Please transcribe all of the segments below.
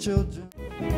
children.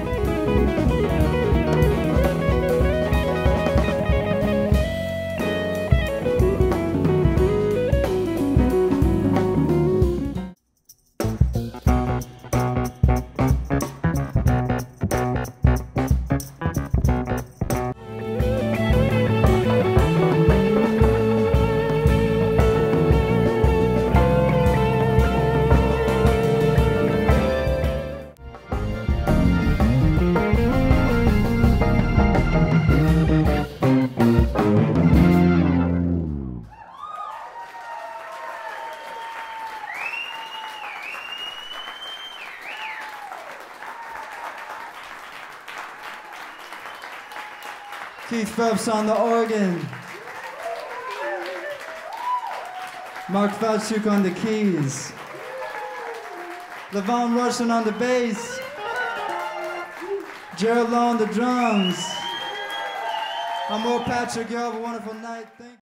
Keith Phelps on the organ. Mark Falchuk on the keys. Levon Rushton on the bass. Gerald Lowe on the drums. I'm Will Patrick. You have a wonderful night. Thank you.